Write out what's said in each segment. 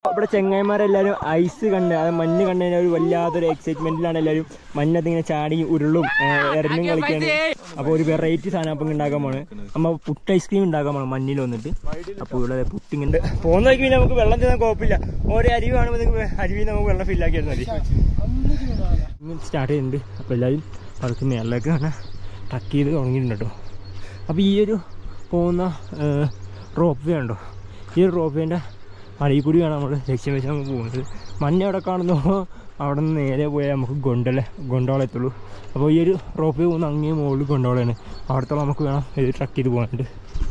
ഇവിടെ ചെങ്ങായിമാരെല്ലാവരും ഐസ് കണ്ട് അത് മഞ്ഞ് കണ്ടു കഴിഞ്ഞാൽ ഒരു വല്ലാത്തൊരു എക്സൈറ്റ്മെന്റിലാണ് എല്ലാവരും. മഞ്ഞത്തിങ്ങനെ ചാടി ഉരുളും എറിഞ്ഞും കളിക്കാണ്. അപ്പോൾ ഒരു വെറൈറ്റി സാധനം അപ്പം ഉണ്ടാക്കാൻ പോണ്. നമ്മൾ പുട്ട് ഐസ്ക്രീം ഉണ്ടാക്കാൻ പോകണം മഞ്ഞിൽ വന്നിട്ട്. അപ്പോൾ ഇവിടെ പുട്ടിങ്ങുണ്ട്. പോകുന്ന വഴിക്ക് പിന്നെ നമുക്ക് വെള്ളം തരാൻ കുഴപ്പമില്ല. ഓരോ അരുവി കാണുമ്പോൾ അരുവിയിൽ നമുക്ക് വെള്ളം ഫില്ലാക്കിയാൽ മതി. സ്റ്റാർട്ട് ചെയ്യുന്നുണ്ട്. അപ്പോൾ എല്ലാവരും അവർക്ക് മേളിലേക്ക് കാണാൻ ട്രക്ക് ചെയ്ത് തുടങ്ങിയിട്ടുണ്ട് കേട്ടോ. അപ്പോൾ ഈ ഒരു പോകുന്ന റോപ്പ് വേ ഉണ്ടോ, ഈ ഒരു റോപ്പ് വേൻ്റെ അടിയിൽ കൂടിയാണ് നമ്മൾ ലക്ഷ്യം വെച്ച് നമുക്ക് പോകുന്നത്. മഞ്ഞ അവിടെ കാണുന്നു, അവിടെ നിന്ന് നേരെ പോയാൽ നമുക്ക് ഗൊണ്ടോള എത്തുള്ളൂ. അപ്പോൾ ഈ ഒരു റോപ്പ് വേ പോകുന്ന അങ്ങേ മുകളിൽ ഗൊണ്ടോളയാണ്. അവിടത്തോളം നമുക്ക് വേണം ഇത് ട്രക്ക് ചെയ്ത് പോകാനുണ്ട്.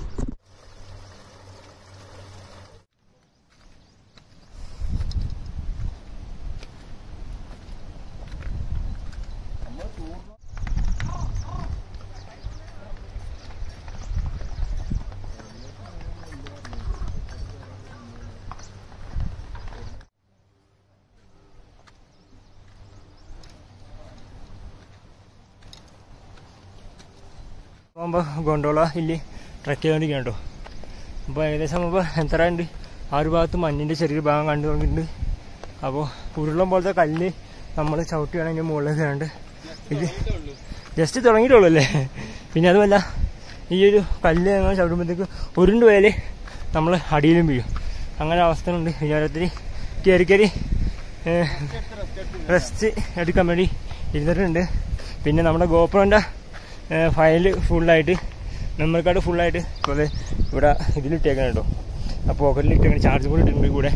പോകുമ്പോൾ ഗൊണ്ടോള ഹില്ല് ട്രക്ക് ചെയ്തുകൊണ്ടിരിക്കുകയാണ് കേട്ടോ. അപ്പോൾ ഏകദേശം ഇപ്പോൾ എത്ര ഉണ്ട്, ആ ഒരു ഭാഗത്ത് മഞ്ഞിൻ്റെ ചെറിയൊരു ഭാഗം കണ്ടു തുടങ്ങിയിട്ടുണ്ട്. അപ്പോൾ ഉരുളം പോലത്തെ കല്ല് നമ്മൾ ചവിട്ടിയാണ് അതിൻ്റെ മുകളിലേക്ക് കണ്ട് ഇത് ജസ്റ്റ് തുടങ്ങിയിട്ടുള്ളൂ അല്ലേ. പിന്നെ അതുമല്ല ഈ ഒരു കല്ല് ഞങ്ങൾ ചവിട്ടുമ്പോഴത്തേക്ക് ഉരുണ്ട് പോയാൽ നമ്മൾ അടിയിലും വീഴും. അങ്ങനെ അവസ്ഥയുണ്ട്. വിചാരത്തിൽ കയറി റെസ്റ്റ് എടുക്കാൻ വേണ്ടി ഇരുന്നിട്ടുണ്ട്. പിന്നെ നമ്മുടെ ഗോപ്രോൻ്റെ ഫയല് ഫുള്ളായിട്ട്, മെമ്മറി കാർഡ് ഫുള്ളായിട്ട് ഇപ്പോൾ ഇവിടെ ഇതിലിട്ടേക്കണം കേട്ടോ. ആ പോക്കറ്റിലിട്ടേക്കണം. ചാർജ് കൂടി ഇട്ടിട്ടുണ്ട് കൂടെ.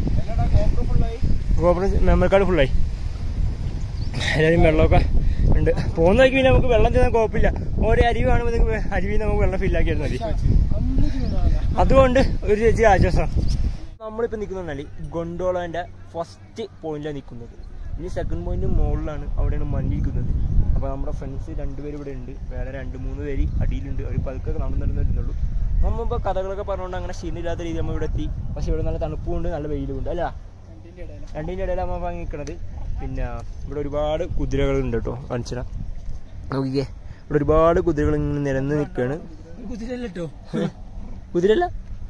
ഗോപ്രോ മെമ്മറി കാർഡ് ഫുള്ളായി. എല്ലാവരും വെള്ളമൊക്കെ ഉണ്ട്. പോകുന്ന വഴിക്ക് പിന്നെ നമുക്ക് വെള്ളം തരാൻ കുഴപ്പമില്ല. ഓരോ അരുവി കാണുമ്പോൾ അരുവിയിൽ നമുക്ക് വെള്ളം ഫില്ലാക്കിയാൽ മതി. അതുകൊണ്ട് ഒരു ചേച്ചി ആശ്വാസം. നമ്മളിപ്പോൾ നിൽക്കുന്നതാണ് ഗൊണ്ടോളേൻ്റെ ഫസ്റ്റ് പോയിന്റിലാണ് നിൽക്കുന്നത്. ഇനി സെക്കൻഡ് പോയിന്റ് മുകളിലാണ്, അവിടെയാണ് മഞ്ഞിരിക്കുന്നത്. അപ്പോൾ നമ്മുടെ ഫ്രണ്ട്സ് 2 പേര് ഇവിടെ ഉണ്ട്, വേറെ 2-3 പേര് അടിയിലുണ്ട്. അവർ പതുക്കെ നടന്നിരുന്നുള്ളൂ. നമ്മളിപ്പോൾ കഥകളൊക്കെ പറഞ്ഞുകൊണ്ട് അങ്ങനെ ക്ഷീണില്ലാത്ത രീതിയിൽ നമ്മൾ ഇവിടെ എത്തി. പക്ഷേ ഇവിടെ നല്ല തണുപ്പുമുണ്ട്, നല്ല വെയിലുമുണ്ട് അല്ല. രണ്ടിൻ്റെ ഇടയിലാണ് നമ്മൾ നിൽക്കുന്നത്. പിന്നെ ഇവിടെ ഒരുപാട് കുതിരകളുണ്ട് കേട്ടോ. കാണിച്ചാൽ നോക്കിക്കേ, ഇവിടെ ഒരുപാട് കുതിരകൾ ഇങ്ങനെ നിരന്ന് നിൽക്കുകയാണ്. കുതിരല്ല,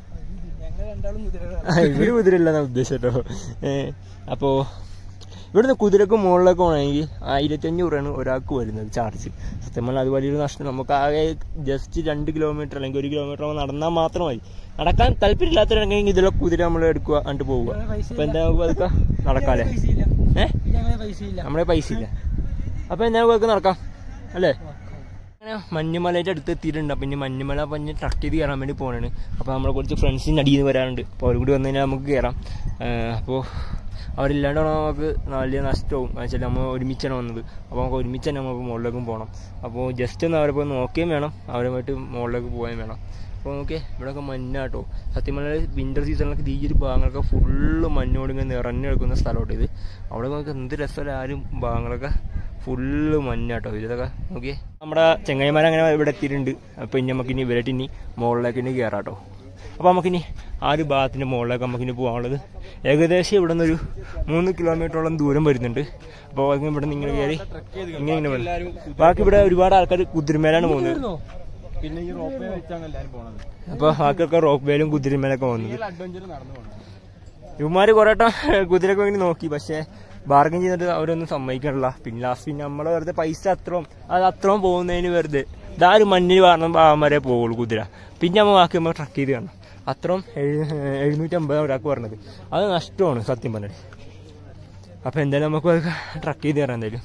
ഇവര് കുതിരല്ല എന്നാ ഉദ്ദേശം കേട്ടോ. അപ്പോൾ ഇവിടുന്ന് കുതിരക്ക് മുകളിലേക്ക് പോകണമെങ്കിൽ 1500 രൂപയാണ് ഒരാൾക്ക് വരുന്നത് ചാർജ്. സത്യം പറഞ്ഞാൽ അത് വലിയൊരു നഷ്ടം. നമുക്ക് ആകെ ജസ്റ്റ് 2 കിലോമീറ്റർ അല്ലെങ്കിൽ 1 കിലോമീറ്റർ നടന്നാൽ മാത്രം മതി. നടക്കാൻ താല്പര്യമില്ലാത്തവരുണ്ടെങ്കിൽ ഇതിലെ കുതിര നമ്മൾ എടുക്കുക എന്നിട്ട് പോവുക. അപ്പം എന്താ അതൊക്കെ നടക്കാല്ലേ? നമ്മളെ പൈസ ഇല്ല. അപ്പം എന്താ അതൊക്കെ നടക്കാം അല്ലേ? അങ്ങനെ മഞ്ഞുമലയുടെ അടുത്ത് എത്തിയിട്ടുണ്ട്. അപ്പം ഇനി മഞ്ഞുമല പറഞ്ഞ് ട്രക്ക് ചെയ്ത് കയറാൻ വേണ്ടി പോകണാണ്. അപ്പോൾ നമ്മളെ കുറച്ച് ഫ്രണ്ട്സിൻ്റെ അടിയിൽ നിന്ന് വരാറുണ്ട്. അപ്പോൾ അവർ കൂടി വന്നു കഴിഞ്ഞാൽ നമുക്ക് കയറാം. അപ്പോൾ അവരില്ലാണ്ട് നമുക്ക് നല്ല നഷ്ടവും. വെച്ചാൽ നമ്മൾ ഒരുമിച്ചാണ് വന്നത്. അപ്പോൾ നമുക്ക് ഒരുമിച്ച് തന്നെ നമുക്ക് മുകളിലേക്കും പോകണം. അപ്പോൾ ജസ്റ്റ് ഒന്ന് അവരെ പോയി നോക്കുകയും വേണം, അവരുമായിട്ട് മുകളിലേക്ക് പോവുകയും വേണം. അപ്പോൾ നോക്കിയേ, ഇവിടെയൊക്കെ മഞ്ഞാട്ടോ. സത്യം പറഞ്ഞാൽ വിൻ്റർ സീസണിലൊക്കെ ഈ ഒരു ഭാഗങ്ങളൊക്കെ ഫുള്ള് മഞ്ഞോട് ഇങ്ങനെ നിറഞ്ഞെടുക്കുന്ന സ്ഥലമാട്ടോ ഇത്. അവിടെ നമുക്ക് എന്ത് രസമല്ല, ആരും ഭാഗങ്ങളൊക്കെ ഫുള്ള് മഞ്ഞാട്ടോ ഇതൊക്കെ. നോക്കിയേ, നമ്മുടെ ചെങ്ങായിമാരങ്ങനെ ഇവിടെ എത്തിയിട്ടുണ്ട്. അപ്പോൾ ഇനി നമുക്കിനി ഇവരായിട്ട് ഇനി മുകളിലേക്ക് ഇനി കയറാം കേട്ടോ. അപ്പോൾ നമുക്കിനി ആ ഒരു ഭാഗത്തിൻ്റെ മുകളിലേക്ക് നമുക്കിനി പോകാനുള്ളത് ഏകദേശം ഇവിടെ നിന്നൊരു 3 കിലോമീറ്ററോളം ദൂരം വരുന്നുണ്ട്. അപ്പോൾ ഇവിടെ നിന്ന് ഇങ്ങനെ കയറി ഇങ്ങനെ വരും. ബാക്കി ഇവിടെ ഒരുപാട് ആൾക്കാർ കുതിരമേലാണ് പോകുന്നത്. പിന്നെ ഈ റോപ്പ് വേ വെച്ചാണ് എല്ലാവരും പോകുന്നത്. അപ്പോൾ ബാക്കിയൊക്കെ റോപ്പ് വേയിലും കുതിരമേലൊക്കെ പോകുന്നത്. ഇവന്മാർ കുറേ വട്ടം കുതിരയൊക്കെ വേണ്ടി നോക്കി, പക്ഷേ ബാർഗൻ ചെയ്തിട്ട് അവരൊന്നും സമ്മതിക്കണില്ല. പിന്നെ ലാസ്റ്റ് പിന്നെ നമ്മൾ വെറുതെ പൈസ അത്രയും പോകുന്നതിന് വെറുതെ ഇതാ ഒരു മഞ്ഞിൽ കാരണം വരെ പോകുള്ളൂ കുതിര. പിന്നെ നമ്മൾ ബാക്കി നമ്മൾ ട്രക്ക് ചെയ്ത് കാണണം. അത്രയും 750 ഒരാൾക്ക് പറഞ്ഞത്. അത് നഷ്ടമാണ് സത്യം പറഞ്ഞത്. അപ്പോൾ എന്തായാലും നമുക്ക് അതൊക്കെ ട്രക്ക് ചെയ്ത് തരാം എന്തായാലും.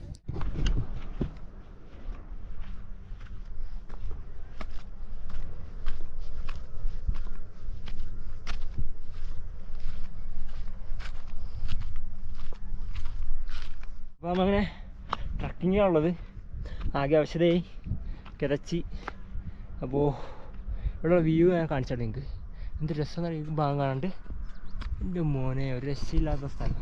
അപ്പോൾ നമ്മളങ്ങനെ ട്രക്കിങ്ങാണുള്ളത്. ആകെ ആവശ്യതയായി കിതച്ച്. അപ്പോൾ ഇവിടെയുള്ള വ്യൂ ഞാൻ കാണിച്ചാൽ നിങ്ങൾക്ക് എന്ത് രസം അറിയാം. ഭാഗം കാണാണ്ട് എൻ്റെ മോനെ ഒരു രക്ഷയില്ലാത്ത സ്ഥലം.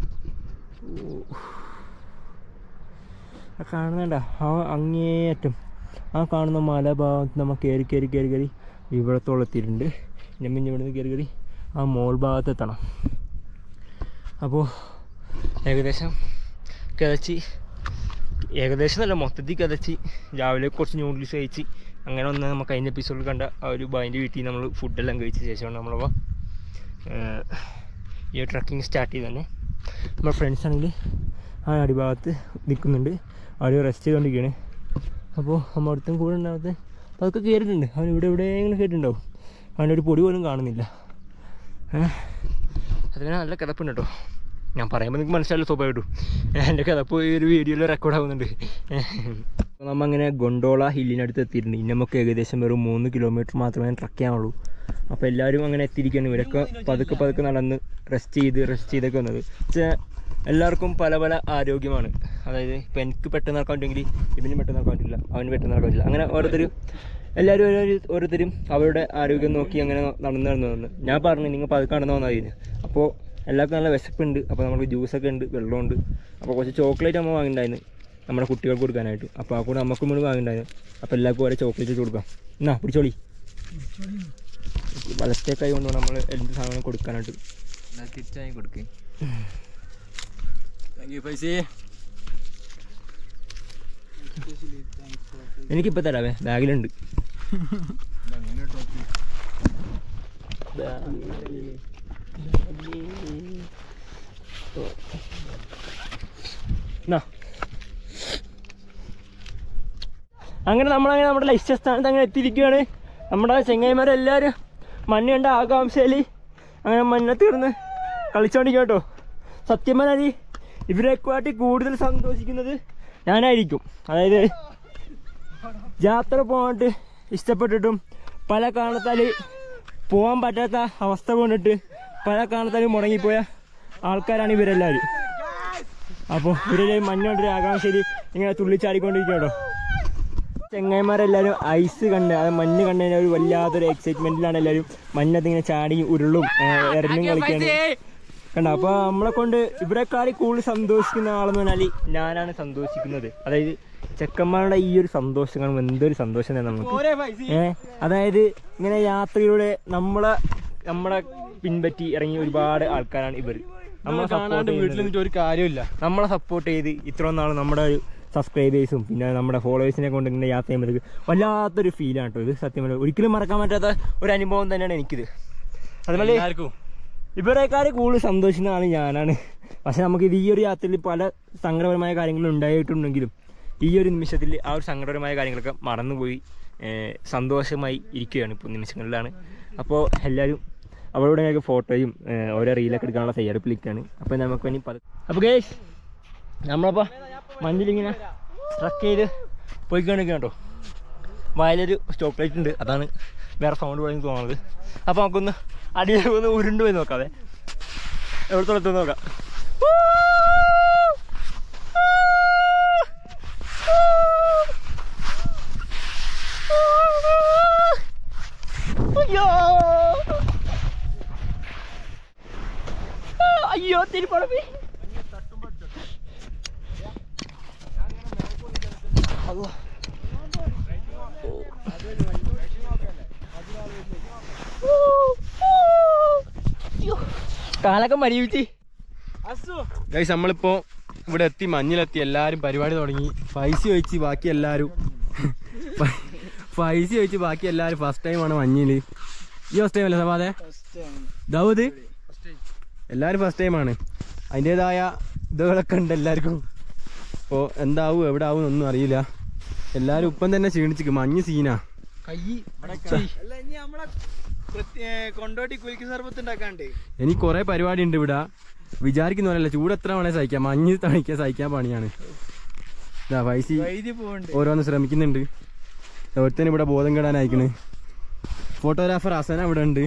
ആ കാണുന്നുണ്ട, ആ അങ്ങേയറ്റം ആ കാണുന്ന മലഭാഗത്ത് നമ്മൾ കയറി ഇവിടത്തോളം എത്തിയിട്ടുണ്ട്. പിന്നെ ഇവിടുന്ന് കയറി ആ മോൾ ഭാഗത്ത് എത്തണം. അപ്പോൾ ഏകദേശം കിതച്ച്, ഏകദേശം നല്ല മൊത്തത്തിൽ കിതച്ച് രാവിലെ കുറച്ച് നൂഡിൽസ് കഴിച്ച് അങ്ങനെ ഒന്ന് നമുക്ക് അതിൻ്റെ എപ്പിസോഡിൽ കണ്ട ആ ഒരു ബായിൻ്റെ വീട്ടിൽ നമ്മൾ ഫുഡെല്ലാം കഴിച്ച ശേഷമാണ് നമ്മളപ്പോൾ ഈ ട്രക്കിങ് സ്റ്റാർട്ട് ചെയ്ത് തന്നെ. നമ്മുടെ ഫ്രണ്ട്സ് ആണെങ്കിൽ ആ അടിഭാഗത്ത് നിൽക്കുന്നുണ്ട്, അവർ റെസ്റ്റ് ചെയ്തുകൊണ്ടിരിക്കുകയാണ്. അപ്പോൾ നമ്മൾ അടുത്തും കൂടെ ഉണ്ടാകത്ത് അപ്പോൾ അതൊക്കെ കയറിയിട്ടുണ്ട്. അവൻ ഇവിടെ എവിടെയെങ്കിലും കയറിയിട്ടുണ്ടാവും, അവൻ്റെ ഒരു പൊടി പോലും കാണുന്നില്ല. അതിന് നല്ല കിടപ്പുണ്ട് കേട്ടോ. ഞാൻ പറയുമ്പോൾ നിങ്ങൾക്ക് മനസ്സിലായാലും സ്വാഭാവികം എൻ്റെ കിടപ്പ് ഈ ഒരു വീഡിയോയിൽ റെക്കോർഡ് ആവുന്നുണ്ട്. നമ്മൾ അങ്ങനെ ഗൊണ്ടോള ഹില്ലിനടുത്ത് എത്തിയിട്ടുണ്ട്. ഇനി നമുക്ക് ഏകദേശം വെറും 3 കിലോമീറ്റർ മാത്രമേ ട്രക്ക് ചെയ്യാനുള്ളൂ. അപ്പോൾ എല്ലാവരും അങ്ങനെ എത്തിയിരിക്കുകയാണ്. ഇവരൊക്കെ പതുക്കെ നടന്ന് റെസ്റ്റ് ചെയ്തൊക്കെ വന്നത്. എല്ലാവർക്കും പല പല ആരോഗ്യമാണ്. അതായത് ഇപ്പം എനിക്ക് പെട്ടെന്ന് നടക്കാൻ പറ്റുമെങ്കിൽ ഇവനും പെട്ടെന്ന് നടക്കാൻ പറ്റില്ല, അവന് പെട്ടെന്ന് നടക്കാൻ പറ്റില്ല. അങ്ങനെ ഓരോരുത്തരും അവരുടെ ആരോഗ്യം നോക്കി അങ്ങനെ നടന്നു വന്നു. ഞാൻ പറഞ്ഞു നിങ്ങൾ പതുക്കെ നടന്നു വന്നാൽ കഴിഞ്ഞു. അപ്പോൾ എല്ലാവർക്കും നല്ല വിശപ്പുണ്ട്. അപ്പോൾ നമുക്ക് ജ്യൂസൊക്കെ ഉണ്ട്, വെള്ളമുണ്ട്. അപ്പോൾ കുറച്ച് ചോക്ലേറ്റ് നമ്മൾ വാങ്ങിയിട്ടുണ്ടായിരുന്നു നമ്മുടെ കുട്ടികൾക്ക് കൊടുക്കാനായിട്ട്. അപ്പോൾ ആ കൂടെ നമുക്കും കൂടി വാങ്ങിയിട്ടുണ്ടായിരുന്നു. അപ്പോൾ എല്ലാവർക്കും ഓരോ ചോക്ലേറ്റ് ഇട്ട് കൊടുക്കാം. എന്നാ പിടിച്ചോളി. വലത്തേക്കായി കൊണ്ട് നമ്മൾ എന്ത് സാധനം കൊടുക്കാനായിട്ട് തിരിച്ചായി കൊടുക്കേ. എനിക്കിപ്പോൾ തരാവേ, ബാഗിലുണ്ട്. അങ്ങനെ നമ്മുടെ ലക്ഷ്യസ്ഥാനത്ത് അങ്ങനെ എത്തിയിരിക്കുകയാണ്. നമ്മുടെ ചെങ്ങായിമാരെല്ലാവരും മഞ്ഞ് കണ്ട ആകാംക്ഷയിൽ അങ്ങനെ മഞ്ഞത്ത് കിടന്ന് കളിച്ചോണ്ടിരിക്കും കേട്ടോ. സത്യം പറഞ്ഞാൽ ഇവരെക്കാട്ടി കൂടുതൽ സന്തോഷിക്കുന്നത് ഞാനായിരിക്കും. അതായത് യാത്ര പോകാനായിട്ട് ഇഷ്ടപ്പെട്ടിട്ടും പല കാരണത്താൽ പോകാൻ പറ്റാത്ത അവസ്ഥ കൊണ്ടിട്ട് പല കാരണത്താലും മുടങ്ങിപ്പോയ ആൾക്കാരാണ് ഇവരെല്ലാവരും. അപ്പോൾ ഇവരെല്ലാവരും മഞ്ഞോണ്ടൊരു ആകാംക്ഷയിൽ ഇങ്ങനെ തുള്ളിച്ചാടിക്കൊണ്ടിരിക്കും കേട്ടോ. ചെങ്ങായിമാരെല്ലാവരും ഐസ് കണ്ട്, അത് മഞ്ഞ് കണ്ടതിന് ഒരു വല്ലാത്തൊരു എക്സൈറ്റ്മെൻറ്റിലാണ് എല്ലാവരും മഞ്ഞത്ത് ഇങ്ങനെ ചാടി ഉരുളും എറിഞ്ഞും കളിക്കാണ് കണ്ടോ. അപ്പോൾ നമ്മളെ കൊണ്ട് ഇവരെക്കാളി കൂടുതൽ സന്തോഷിക്കുന്ന ആളെന്ന് പറഞ്ഞാൽ ഞാനാണ് സന്തോഷിക്കുന്നത്. അതായത് ചെക്കന്മാരുടെ ഈ ഒരു സന്തോഷം കാണുമ്പോൾ എന്തൊരു സന്തോഷം തന്നെ നമുക്ക്. അതായത് ഇങ്ങനെ യാത്രയിലൂടെ നമ്മളെ പിൻപറ്റി ഇറങ്ങിയ ഒരുപാട് ആൾക്കാരാണ് ഇവർ. നമ്മളെ സപ്പോർട്ട് ചെയ്ത് ഇത്രയും നാൾ നമ്മുടെ ഒരു സബ്സ്ക്രൈബേഴ്സും പിന്നെ നമ്മുടെ ഫോളോവേഴ്സിനെ കൊണ്ട് ഇങ്ങനെ യാത്ര ചെയ്യുമ്പോഴേക്ക് വല്ലാത്തൊരു ഫീലാണ് കേട്ടോ ഇത്. സത്യം പറഞ്ഞാൽ ഒരിക്കലും മറക്കാൻ പറ്റാത്ത ഒരു അനുഭവം തന്നെയാണ് എനിക്കിത്. അതുപോലെ ഇവരെക്കാൾ കൂടുതൽ സന്തോഷിക്കുന്ന ആൾ ഞാനാണ്. പക്ഷെ നമുക്കിത് ഈ ഒരു യാത്രയിൽ പല സങ്കടപരമായ കാര്യങ്ങൾ ഉണ്ടായിട്ടുണ്ടെങ്കിലും ഈ ഒരു നിമിഷത്തിൽ ആ ഒരു സങ്കടപരമായ കാര്യങ്ങളൊക്കെ മറന്നുപോയി സന്തോഷമായി ഇരിക്കുകയാണ് ഇപ്പോൾ നിമിഷങ്ങളിലാണ്. അപ്പോൾ എല്ലാവരും അവരോട് ഞങ്ങൾക്ക് ഫോട്ടോയും ഓരോ റീലൊക്കെ എടുക്കാനുള്ള തയ്യാറെടുപ്പിലേക്കാണ്. അപ്പോൾ നമുക്ക് ഇനി അപ്പോൾ ഗേസ് നമ്മളപ്പോൾ മഞ്ഞിലിങ്ങനെ ട്രക്ക് ചെയ്ത് പോയിക്കൊണ്ടിരിക്കുക കേട്ടോ. വയലൊരു ചോക്ലേറ്റ് ഉണ്ട്, അതാണ് വേറെ സൗണ്ട് പോലെ തോന്നുന്നത്. അപ്പോൾ നമുക്കൊന്ന് അടിയിൽ ഒന്ന് ഉരുണ്ട് പോയി നോക്കാതെ എവിടത്തോളത്ത് നോക്കാം. അയ്യോ തിരിപ്പടപ്പി കാലൊക്കെ മരിവിച്ച്. ഗൈസ് നമ്മളിപ്പോ ഇവിടെ എത്തി, മഞ്ഞിലെത്തി, എല്ലാരും പരിപാടി തുടങ്ങി. പൈസ ചോദിച്ച് ബാക്കി എല്ലാരും ഫസ്റ്റ് ടൈമാണ് മഞ്ഞില്. ഈ ഫസ്റ്റ് ടൈം അല്ലേ സവാദേ? ദാവൂദ് എല്ലാരും ഫസ്റ്റ് ടൈമാണ്. അതിൻ്റെതായ ഇതുകളൊക്കെ ഉണ്ട് എല്ലാവർക്കും. അപ്പോൾ എന്താവും എവിടെ ആവും ഒന്നും അറിയില്ല. എല്ലാരും ഇപ്പം തന്നെ ക്ഷീണിച്ചിക്ക്, മഞ്ഞ് സീനാ. എനിക്ക് കുറെ പരിപാടി ഉണ്ട് ഇവിടെ. വിചാരിക്കുന്ന പോലെയല്ല, ചൂട് എത്ര വേണേ സഹിക്കാം, മഞ്ഞ് തണിക്കാൻ സഹിക്കാൻ പണിയാണ്. പൈസ ഓരോന്ന് ശ്രമിക്കുന്നുണ്ട്. ഒരുത്തന് ഇവിടെ ബോധം കെടാൻ അയക്കണ്. ഫോട്ടോഗ്രാഫർ ഹസന ഇവിടെ ഉണ്ട്.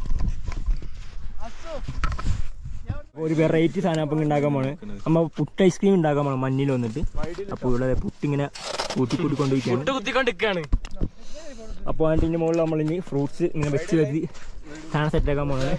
ഒരു വെറൈറ്റി സാധനം അപ്പം ഉണ്ടാക്കാൻ പോണ്. നമ്മ പുട്ട് ഐസ്ക്രീം ഉണ്ടാക്കാൻ പോണം മഞ്ഞിൽ വന്നിട്ട്. അപ്പോൾ ഇവിടെ പുട്ടിങ്ങനെ കുത്തിക്കൊണ്ടിരിക്കുകയാണ്. അപ്പോൾ അതിൻ്റെ മുകളിൽ നമ്മളിനി ഫ്രൂട്ട്സ് ഇങ്ങനെ വെച്ച് സാധനം സെറ്റാക്കാൻ പോണത്.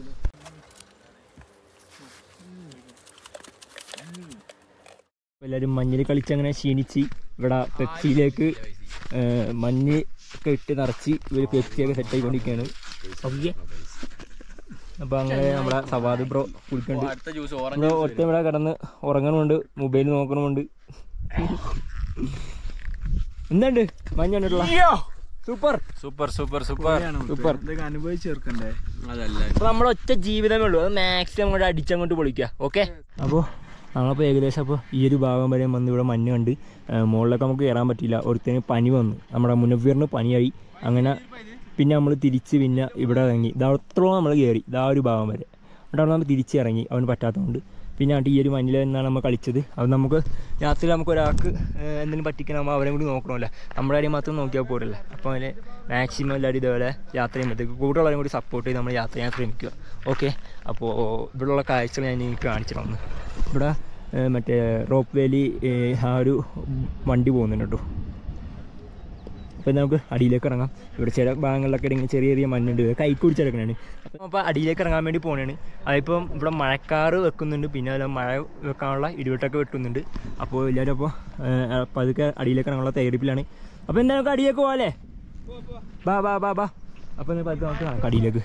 എല്ലാവരും മഞ്ഞിൽ കളിച്ചങ്ങനെ ക്ഷീണിച്ച് ഇവിടെ പെപ്സിയിലേക്ക് മഞ്ഞ് ഒക്കെ ഇട്ട് നിറച്ച് ഇവർ പെപ്സിയൊക്കെ സെറ്റായിക്കൊണ്ടിരിക്കുകയാണ്. ഓക്കെ, അപ്പോൾ അങ്ങനെ നമ്മുടെ സവാദ് ബ്രോ കുടിക്കണ്ട്. ബ്രോ ഒറ്റ ഇവിടെ കിടന്ന് ഉറങ്ങണമുണ്ട്, മൊബൈൽ നോക്കണമുണ്ട്. എന്തുണ്ട് മഞ്ഞ കണ്ടിട്ടുള്ള super super super super super. അനുഭവിച്ചേർക്കണ്ടേ അതല്ല. അപ്പോൾ നമ്മുടെ ഒറ്റ ജീവിതമേ ഉള്ളൂ, അത് മാക്സിമം അങ്ങോട്ട് അടിച്ചങ്ങോട്ട് പൊളിക്കുക. ഓക്കെ, അപ്പോൾ നമ്മളപ്പോൾ ഏകദേശം അപ്പോൾ ഈ ഒരു ഭാഗം വരെ വന്ന് ഇവിടെ മഞ്ഞ് കണ്ട് മുകളിലൊക്കെ നമുക്ക് കയറാൻ പറ്റിയില്ല. ഒരുത്തന് പനി വന്നു, നമ്മുടെ മുനവ്വീറിന് പനിയായി. അങ്ങനെ പിന്നെ നമ്മൾ തിരിച്ച് പിന്നെ ഇവിടെ ഇറങ്ങി. ഇതത്രത്തോളം നമ്മൾ കയറി, ഇതാ ഒരു ഭാഗം വരെ. എന്നിട്ട് നമ്മൾ തിരിച്ച് ഇറങ്ങി, അവന് പറ്റാത്തതുകൊണ്ട്. പിന്നെ ആണ്ട് ഈ ഒരു മഞ്ഞിൽ നിന്നാണ് നമ്മൾ കളിച്ചത്. അത് നമുക്ക് രാത്രി നമുക്ക് ഒരാൾക്ക് എന്തെങ്കിലും പറ്റിക്കണമ്പോൾ അവരെ കൂടി നോക്കണമല്ലോ, നമ്മുടെ കാര്യം മാത്രം നോക്കിയാൽ പോരല്ലേ. അപ്പോൾ അതിന് മാക്സിമം എല്ലാവരും ഇതേപോലെ യാത്ര ചെയ്യുമ്പോഴത്തേക്ക് കൂടുതലുള്ളവരും കൂടി സപ്പോർട്ട് ചെയ്ത് നമ്മൾ യാത്ര ചെയ്യാൻ ശ്രമിക്കുക. ഓക്കെ, അപ്പോൾ ഇവിടെയുള്ള കാഴ്ചകൾ ഞാൻ എനിക്ക് കാണിച്ചിട്ടുണ്ട്. ഇവിടെ മറ്റേ റോപ്പ് വേലി ആ ഒരു വണ്ടി പോകുന്നുണ്ട് കേട്ടോ. അപ്പോൾ നമുക്ക് അടിയിലേക്ക് ഇറങ്ങാം. ഇവിടെ ചില ഭാഗങ്ങളിലൊക്കെ ഇങ്ങനെ ചെറിയ ചെറിയ മഞ്ഞുണ്ട്, കൈക്കുടിച്ചെടുക്കണതാണ്. അപ്പോൾ അടിയിലേക്ക് ഇറങ്ങാൻ വേണ്ടി പോകണതാണ്. അതിപ്പം ഇവിടെ മഴക്കാറ് വെക്കുന്നുണ്ട്, പിന്നെ അതിൽ മഴ വെക്കാനുള്ള ഇടിവെട്ടൊക്കെ വെട്ടുന്നുണ്ട്. അപ്പോൾ എല്ലാവരും അപ്പോൾ അതൊക്കെ അടിയിലേക്ക് ഇറങ്ങാനുള്ള തയ്യാറെടുപ്പിലാണ്. അപ്പോൾ എന്താ നമുക്ക് അടിയിലേക്ക് പോകാമല്ലേ? ബാ ബാ ബാ ബാ. അപ്പോൾ പതുക്കെ നമുക്ക് നടക്കാം അടിയിലേക്ക്.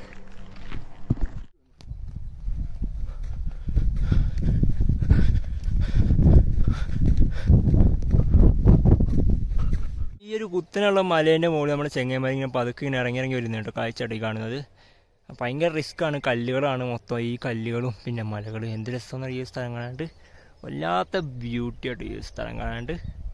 ഈ ഒരു കുത്തനുള്ള മലേൻ്റെ മുകളിൽ നമ്മുടെ ചെങ്ങന്മാർ ഇങ്ങനെ പതുക്കെ ഇങ്ങനെ ഇറങ്ങി വരുന്നുണ്ട്. കാഴ്ചയായിട്ട് കാണുന്നത് ഭയങ്കര റിസ്ക്കാണ്. കല്ലുകളാണ് മൊത്തം, ഈ കല്ലുകളും പിന്നെ മലകൾ. എന്ത് രസമെന്ന് ഈ സ്ഥലം കാണാണ്ട്, വല്ലാത്ത ബ്യൂട്ടി ആയിട്ട് ഈ സ്ഥലം കാണാണ്ട്.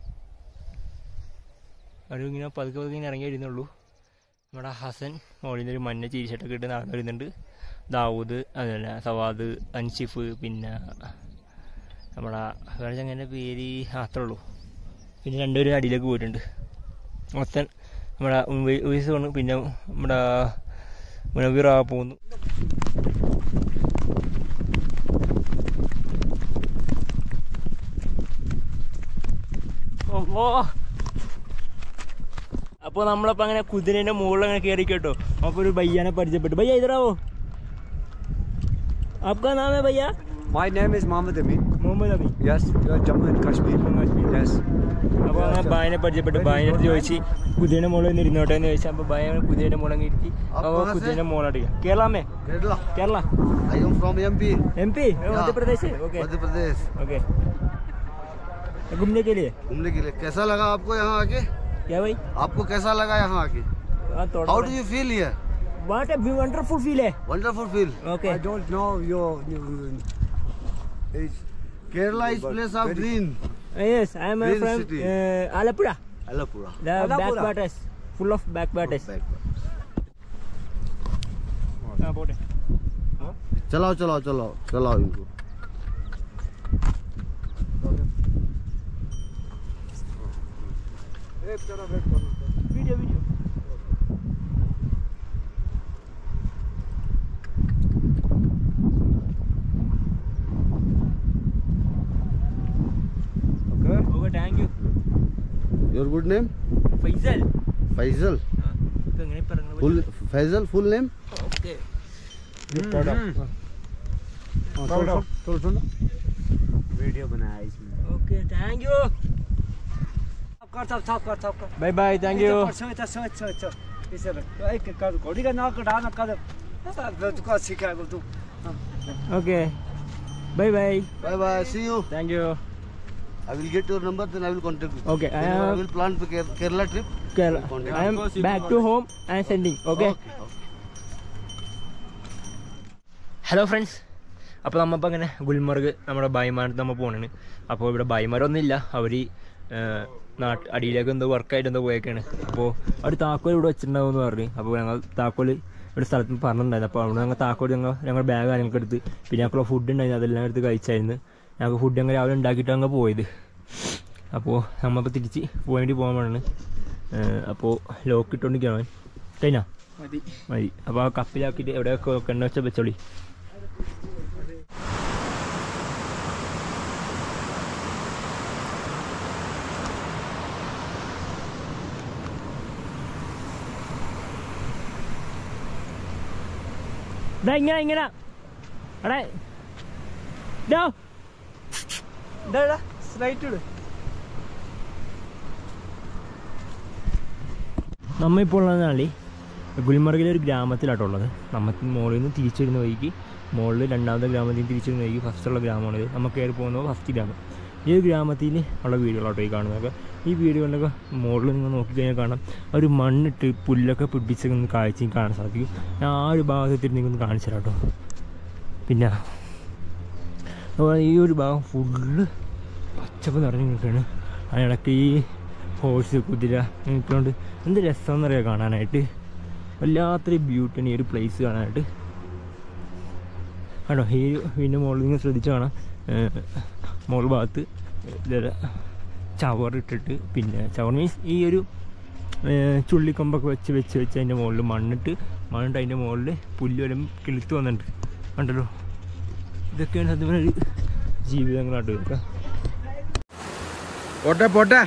ഒരു ഇങ്ങനെ പതുക്കെ പതുക്കെ ഇങ്ങനെ ഇറങ്ങി വരുന്നുള്ളൂ. നമ്മുടെ ഹസൻ മുകളിൽ നിന്നൊരു മഞ്ഞ ചീരിച്ചട്ടൊക്കെ ഇട്ട് നടന്നു വരുന്നുണ്ട്. ദാവൂദ്, അതുപോലെ സവാദ്, അൻഷിഫ്, പിന്നെ നമ്മുടെ ചങ്ങൻ്റെ പേര് അത്രേ ഉള്ളൂ. പിന്നെ രണ്ടുപേരും അടിയിലേക്ക് പോയിട്ടുണ്ട്. മൊത്തം നമ്മുടെ ഉവൈസ് കൊണ്ട് പിന്നെ നമ്മുടെ മുനവ്വീർ പോകുന്നു. അപ്പോൾ നമ്മളപ്പോൾ അങ്ങനെ കുതിരേൻ്റെ മുകളിൽ അങ്ങനെ കയറി കേട്ടോ. അപ്പോൾ ഒരു ഭയ്യാനെ പരിചയപ്പെട്ടു. ഭയ്യ ഇതറാവോ? आपका नाम है भैया? My name is Mohammed Amin. Mohammed Amin. Yes, you are Jammu and Kashmir. Yes. അപ്പോൾ അങ്ങനെ ബായിനെ പരിചയപ്പെട്ടു. ബായിനെ അടുത്ത് ചോദിച്ച് കുതിരയുടെ മുകളിൽ നിന്ന് ഇരുന്നോട്ടെ എന്ന് ചോദിച്ചാൽ അപ്പോൾ ബായ കുതിരയുടെ മുകളിൽ ഇരുത്തി. അപ്പോൾ കുതിരയുടെ മുകളിലടിക്കുക. കേരളമേ? Kerala. I am from MP. MP? Madhya Pradesh है? ओके. मध्य प्रदेश. ओके. घूमने के लिए? घूमने के लिए कैसा लगा आपको यहाँ आके? क्या भाई? आपको कैसा लगा यहाँ आके? How do you feel here? What a wonderful feel है. Wonderful feel. Okay. I don't know your Kerala is place of green. Yes, I am Green from city. Alapura. Alapura. The backwaters, full of backwaters. चलाओ चलाओ चलाओ चलाओ इनको. Video video. Okay, thank you. Your good name? Faisal. Faisal. Full Faisal full name? Okay. Video बनाया इसमें. Okay, thank you. कर. Bye bye, thank you. घोड़ी का नाक कटाना कर. तुझको सिखाएगा तू. Okay. Bye bye. Bye bye. See you. Thank you. I will get your number, then I will contact you. Okay, I Then I am will plan for Kerala trip. Kerala. I am back to home and sending. Okay. Hello friends, അപ്പോൾ നമ്മളിപ്പോൾ അങ്ങനെ ഗുൽമർഗ് നമ്മുടെ ഭായിമാരത്ത് നമ്മൾ പോകണാണ്. അപ്പോൾ ഇവിടെ ഭായിമാരൊന്നുമില്ല, അവർ അടിയിലേക്ക് എന്തോ വർക്കായിട്ട് എന്തോ പോയേക്കാണ്. അപ്പോൾ അവർ താക്കോൽ ഇവിടെ വെച്ചിട്ടുണ്ടാവും എന്ന് പറഞ്ഞു. അപ്പോൾ ഞങ്ങൾ താക്കോൽ ഇവിടെ സ്ഥലത്ത് നിന്ന് പറഞ്ഞിട്ടുണ്ടായിരുന്നു. അപ്പോൾ അവിടെ ഞങ്ങൾ താക്കോൽ ഞങ്ങളുടെ ബാഗ് കാര്യങ്ങളൊക്കെ എടുത്ത്, പിന്നെ ഞങ്ങൾക്ക് ഫുഡ് ഉണ്ടായിരുന്നു, അതെല്ലാം എടുത്ത് കഴിച്ചായിരുന്നു. ഞങ്ങൾക്ക് ഫുഡ് ഞങ്ങൾ രാവിലെ ഉണ്ടാക്കിയിട്ട് അങ്ങ് പോയത്. അപ്പോൾ നമ്മളിപ്പോൾ തിരിച്ച് വേണ്ടി പോകാൻ വേണം. അപ്പോൾ ലോക്ക് ഇട്ടുകൊണ്ടിരിക്കണം. കഴിഞ്ഞാ മതി. അപ്പോൾ ആ കപ്പിലാക്കിയിട്ട് എവിടെയൊക്കെ വെക്കണ്ട വെച്ചാൽ വെച്ചോളി. ഇങ്ങനെ അടേ സ്ലൈറ്റ് ഇട്. നമ്മളിപ്പോൾ ഉള്ളതാണ് ഗുൽമർഗിലെ ഒരു ഗ്രാമത്തിലാട്ടുള്ളത്. നമുക്ക് മുകളിൽ നിന്ന് തിരിച്ചു വരുന്ന വഴിക്ക്, മുകളിൽ രണ്ടാമത്തെ ഗ്രാമത്തിൽ നിന്ന് തിരിച്ചു വരുന്ന വഴിക്ക് ഫസ്റ്റുള്ള ഗ്രാമമാണിത്. നമുക്ക് കയറി പോകുന്നത് ഫസ്റ്റ് ഗ്രാമം. ഈ ഗ്രാമത്തിൽ ഉള്ള വീടുകളോട്ടോ ഈ കാണുന്നതൊക്കെ. ഈ വീടുകളിലൊക്കെ മുകളിൽ നിങ്ങൾ നോക്കിക്കഴിഞ്ഞാൽ കാണാം ഒരു മണ്ണിട്ട് പുല്ലൊക്കെ പിടിപ്പിച്ചൊക്കെ കാഴ്ചയും കാണാൻ സാധിക്കും. ഞാൻ ആ ഒരു ഭാഗത്തെത്തിട്ട് നിങ്ങൾക്കൊന്ന് കാണിച്ചു തരാം കേട്ടോ. പിന്നെ ഈ ഒരു ഭാഗം ഫുള്ള് പച്ചപ്പ് നിറഞ്ഞു നിൽക്കുകയാണ്. അതിനിടയ്ക്ക് ഈ ഹോഴ്സ് കുതിര നിൽക്കുന്നുണ്ട്. എന്ത് രസമെന്നറിയാം കാണാനായിട്ട്. വല്ലാത്തൊരു ബ്യൂട്ടിയാണ് ഈ ഒരു പ്ലേസ് കാണാനായിട്ട് കേട്ടോ. ഈ വീടിൻ്റെ മുകളിൽ നിങ്ങൾ ശ്രദ്ധിച്ച് കാണാം, മുകൾ ഭാഗത്ത് ചവറിട്ടിട്ട്, പിന്നെ ചവർ മീൻസ് ഈ ഒരു ചുള്ളിക്കൊമ്പൊക്കെ വെച്ച് അതിൻ്റെ മുകളിൽ മണ്ണിട്ട് അതിൻ്റെ മുകളിൽ പുല്ല് വരും കിളുത്ത് വന്നിട്ടുണ്ട് കണ്ടല്ലോ. ഇതൊക്കെയാണ് സത്യം പറഞ്ഞ ഒരു ജീവിതങ്ങളായിട്ട് ഇതൊക്കെ. പോട്ടെ പോട്ടെ.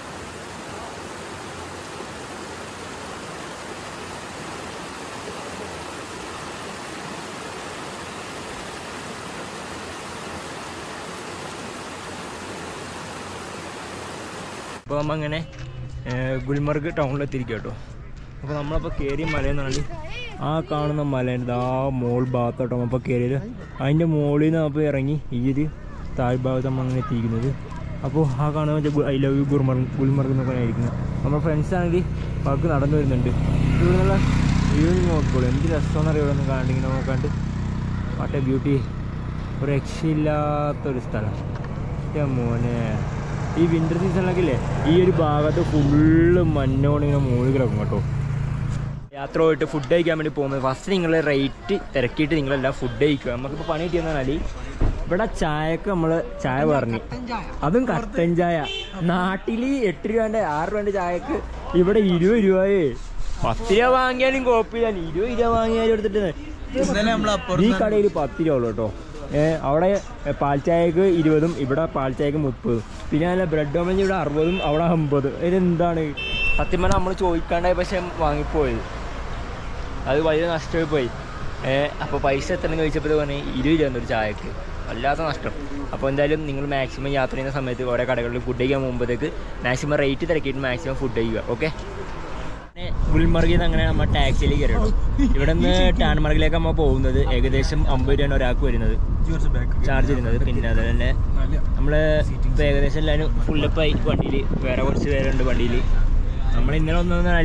അപ്പോൾ നമ്മൾ അങ്ങനെ ഗുൽമർഗ് ടൗണിലെത്തിയിരിക്കുക കേട്ടോ. അപ്പോൾ നമ്മളപ്പോൾ കയറിയ മലയെന്ന് പറഞ്ഞാൽ ആ കാണുന്ന മലേൻ്റെ ആ മോൾ ഭാഗത്തോട്ടോ നമ്മളിപ്പോൾ കയറിയത്. അതിൻ്റെ മുകളിൽ നിന്ന് അപ്പോൾ ഇറങ്ങി ഈ ഒരു താഴ്ഭാഗത്ത് നമ്മൾ അങ്ങനെ എത്തിയിരിക്കുന്നത്. അപ്പോൾ ആ കാണുന്ന വെച്ചാൽ ഐ ലവ് യു ഗുൽമർഗ് എന്നൊക്കെ ആയിരിക്കുന്നത്. നമ്മുടെ ഫ്രണ്ട്സാണെങ്കിൽ പാർക്ക് നടന്നു വരുന്നുണ്ട്. ഇവിടെ നിന്നുള്ള വ്യൂ നോക്കിക്കോളൂ, എന്ത് രസമെന്നറിയാം. ഇവിടെ നിന്ന് കാണ്ടിങ്ങനെ നോക്കാണ്ട് വാട്ട് എ ബ്യൂട്ടി. ഒരു രക്ഷയില്ലാത്തൊരു സ്ഥലം മോനെ. ഈ വിൻ്റർ സീസണിലൊക്കെ ഇല്ലേ ഈ ഒരു ഭാഗത്ത് ഫുള്ള് മഞ്ഞോണ്ട് ഇങ്ങനെ മുകളിൽ കിടക്കും കേട്ടോ. യാത്ര പോയിട്ട് ഫുഡ് കഴിക്കാൻ വേണ്ടി പോകുന്നത് ഫസ്റ്റ് നിങ്ങൾ റേറ്റ് തിരക്കിയിട്ട് നിങ്ങളെല്ലാം ഫുഡ് കഴിക്കുക. നമുക്കിപ്പോൾ പണി കിട്ടിയെന്ന് പറഞ്ഞാൽ ഇവിടെ ചായക്ക് നമ്മൾ ചായ പറഞ്ഞു, അതും കട്ടൻ ചായ. നാട്ടിൽ 8 രൂപേൻ്റെ 6 രൂപേൻ്റെ ചായക്ക് ഇവിടെ 20 രൂപയേ. 10 രൂപ വാങ്ങിയാലും കുഴപ്പമില്ല, 20 രൂപ വാങ്ങിയാലും എടുത്തിട്ട് ഈ കടയിൽ 10 രൂപ ഉള്ളൂ കേട്ടോ. അവിടെ പാൽ ചായക്ക് 20ഉം ഇവിടെ പാൽ ചായക്ക് 30. പിന്നെ നല്ല ബ്രെഡ് ഓമഞ്ച് ഇവിടെ 60ഉം അവിടെ 50. ഇതെന്താണ് സത്യം പറഞ്ഞാൽ നമ്മൾ ചോദിക്കാണ്ടായി പക്ഷെ വാങ്ങിപ്പോയത്. അത് വലിയ നഷ്ടമായി പോയി. അപ്പോൾ പൈസ എത്ര കഴിച്ചപ്പോൾ പറഞ്ഞാൽ 20 രൂപ ഒരു ചായക്ക്, വല്ലാത്ത നഷ്ടം. അപ്പോൾ എന്തായാലും നിങ്ങൾ മാക്സിമം യാത്ര ചെയ്യുന്ന സമയത്ത് ഓരോ കടകളിൽ ഫുഡ് കഴിക്കാൻ പോകുമ്പോഴത്തേക്ക് മാക്സിമം റേറ്റ് തിരക്കിയിട്ട് മാക്സിമം ഫുഡ് കഴിക്കുക. ഓക്കെ. ഗുൽമർഗിൽ നിന്ന് അങ്ങനെ നമ്മൾ ടാക്സിയിൽ കയറിയിട്ടു. ഇവിടെ നിന്ന് ടാൻമർഗിലേക്ക് നമ്മൾ പോകുന്നത് ഏകദേശം 50 രൂപയാണ് ഒരാൾക്ക് വരുന്നത് ചാർജ് വരുന്നത്. പിന്നെ അതുപോലെ തന്നെ നമ്മൾ ഇപ്പോൾ ഏകദേശം എല്ലാവരും ഫുള്ളപ്പായി വണ്ടിയിൽ. വേറെ കുറച്ച് പേരുണ്ട് വണ്ടിയിൽ. നമ്മൾ ഇന്നലെ ഒന്നെന്ന് പറഞ്ഞാൽ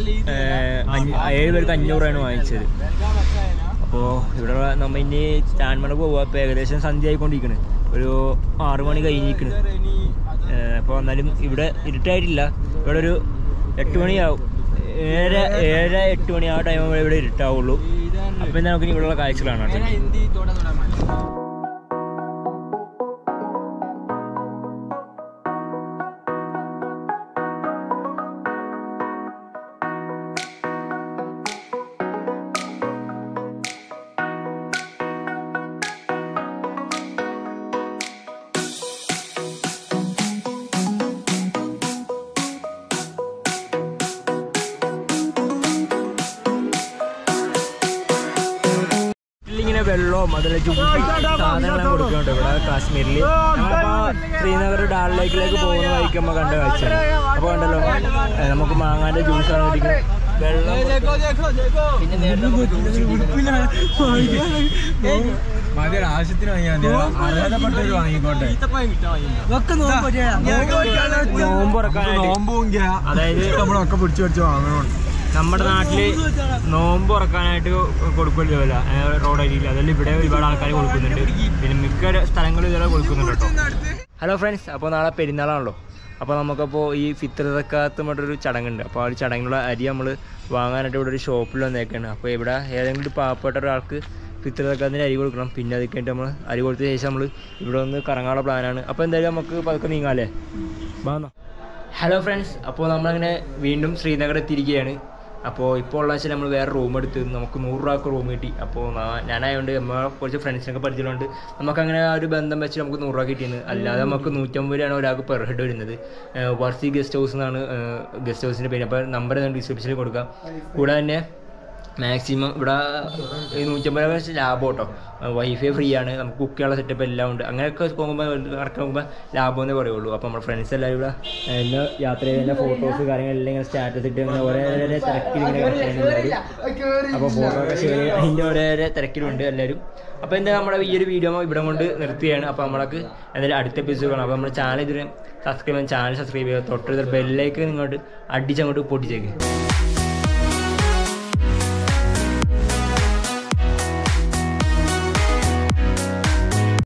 7 പേർക്ക് 500 രൂപയാണ് വാങ്ങിച്ചത്. അപ്പോൾ ഇവിടെ നമ്മൾ ഇനി ടാൻമർഗ് പോകുക. ഇപ്പോൾ ഏകദേശം സന്ധ്യ ആയിക്കൊണ്ടിരിക്കണ്, ഒരു 6 മണി കഴിഞ്ഞിരിക്കണ്. അപ്പോൾ എന്നാലും ഇവിടെ ഇരുട്ടായിട്ടില്ല. ഇവിടെ ഒരു 8 മണിയാവും, 7-8 മണി ആ ടൈം ഇവിടെ ഇരുട്ടാവുള്ളൂ. അപ്പോൾ എന്താ നമുക്ക് ഇവിടെയുള്ള കാഴ്ചകളാണ്. വെള്ളവും അതിലെ സാധനങ്ങളെല്ലാം കൊടുക്കുന്നുണ്ട് ഇവിടെ കാശ്മീരിൽ. ഞങ്ങളിപ്പോൾ ശ്രീനഗർ ഡാൽ ലേക്കിലേക്ക് പോകുന്ന വഴിക്കുമ്പോൾ കണ്ട കാഴ്ചയാണ്. അപ്പോൾ കണ്ടല്ലോ നമുക്ക് മാങ്ങാൻ്റെ ജ്യൂസാണ് കുടിക്കുന്നത്, വെള്ളം. പിന്നെ ആവശ്യത്തിന് വാങ്ങിക്കോട്ടെ. നോമ്പ് തുറക്കാനായിട്ട്, അതായത് നമ്മളൊക്കെ പിടിച്ചു പിടിച്ച് വാങ്ങണം. നമ്മുടെ നാട്ടിൽ നോമ്പ് തുറക്കാനായിട്ട് കൊടുക്കുമല്ലോ വില റോഡ് അരിയില്ല, അതെല്ലാം ഇവിടെ ഒരുപാട് ആൾക്കാർ കൊടുക്കുന്നുണ്ട്. പിന്നെ മിക്ക സ്ഥലങ്ങളും ഇതെല്ലാം കൊടുക്കുന്നുണ്ട് കേട്ടോ. ഹലോ ഫ്രണ്ട്സ്, അപ്പോൾ നാളെ പെരുന്നാളാണല്ലോ. അപ്പോൾ നമുക്കപ്പോൾ ഈ ഫിത്ർ സക്കാത്ത് പറഞ്ഞൊരു ചടങ്ങുണ്ട്. അപ്പോൾ ആ ഒരു ചടങ്ങിലുള്ള അരി നമ്മൾ വാങ്ങാനായിട്ട് ഇവിടെ ഒരു ഷോപ്പിൽ വന്നേക്കാണ്. അപ്പോൾ ഇവിടെ ഏതെങ്കിലും പാവപ്പെട്ട ഒരാൾക്ക് ഫിത്ർ സക്കാത്തിൻ്റെ അരി കൊടുക്കണം. പിന്നെ അത് കഴിഞ്ഞിട്ട് നമ്മൾ അരി കൊടുത്ത ശേഷം നമ്മൾ ഇവിടെ വന്ന് കറങ്ങാനുള്ള പ്ലാനാണ്. അപ്പോൾ എന്തായാലും നമുക്ക് പതുക്കെ നീങ്ങാമല്ലേ, വാങ്ങാം. ഹലോ ഫ്രണ്ട്സ്, അപ്പോൾ നമ്മളങ്ങനെ വീണ്ടും ശ്രീനഗർ എത്തിയിരിക്കുകയാണ്. അപ്പോൾ ഇപ്പോൾ ഉള്ള വെച്ചാൽ നമ്മൾ വേറെ റൂം എടുത്ത് നമുക്ക് 100 രൂപക്ക് റൂം കിട്ടി. അപ്പോൾ ഞാനായതുകൊണ്ട് നമ്മൾ കുറച്ച് ഫ്രണ്ട്സിനൊക്കെ പഠിച്ചിട്ടുണ്ട്. നമുക്കങ്ങനെ ആ ഒരു ബന്ധം വെച്ച് നമുക്ക് 100 രൂപ കിട്ടിയത്. അല്ലാതെ നമുക്ക് 150 രൂപയാണ് ഒരാൾക്ക് പെർ ഹെഡ് വരുന്നത്. വർസി ഗസ്റ്റ് ഹൗസ് എന്നാണ് ഗസ്റ്റ് ഹൗസിൻ്റെ പേര്. അപ്പോൾ നമ്പർ ഞാൻ ഡിസ്ക്രിപ്ഷനിൽ കൊടുക്കാം. കൂടാതെ തന്നെ മാക്സിമം ഇവിടെ 150 രൂപ ലാഭം കേട്ടോ. വൈഫൈ ഫ്രീ ആണ്, നമുക്ക് കുക്ക് ചെയ്യാനുള്ള സെറ്റപ്പ് എല്ലാം ഉണ്ട്. അങ്ങനെയൊക്കെ പോകുമ്പോൾ കറക്റ്റ് നോക്കുമ്പോൾ ലാഭം എന്നേ പറയുള്ളൂ. അപ്പോൾ നമ്മുടെ ഫ്രണ്ട്സ് എല്ലാവരും ഇവിടെ എല്ലാ യാത്ര ചെയ്തതിൻ്റെ ഫോട്ടോസ് കാര്യങ്ങളെല്ലാം ഇങ്ങനെ സ്റ്റാറ്റസ് ഇട്ട് ഇങ്ങനെ ഓരോരോ തിരക്കിൽ ഇങ്ങനെ കിടക്കുന്നുണ്ടാവും. അപ്പോൾ ഫോട്ടോ ഒക്കെ ഷെയർ അതിൻ്റെ ഓരോരോ തിരക്കിലുണ്ട് എല്ലാവരും. അപ്പോൾ എന്താ നമ്മുടെ ഈ ഒരു വീഡിയോ ഇവിടെ കൊണ്ട് നിർത്തുകയാണ്. അപ്പോൾ നമ്മൾക്ക് എന്തായാലും അടുത്ത എപ്പിസോഡ് കാണാം. അപ്പോൾ നമ്മുടെ ചാനൽ ഇതിന് സബ്സ്ക്രൈബ് ചെയ്യാൻ, ചാനൽ സബ്സ്ക്രൈബ് ചെയ്യുക, തൊട്ട് ബെല്ലേക്ക് ഇങ്ങോട്ട് അടിച്ചങ്ങോട്ട് പൊട്ടിച്ചേക്ക്.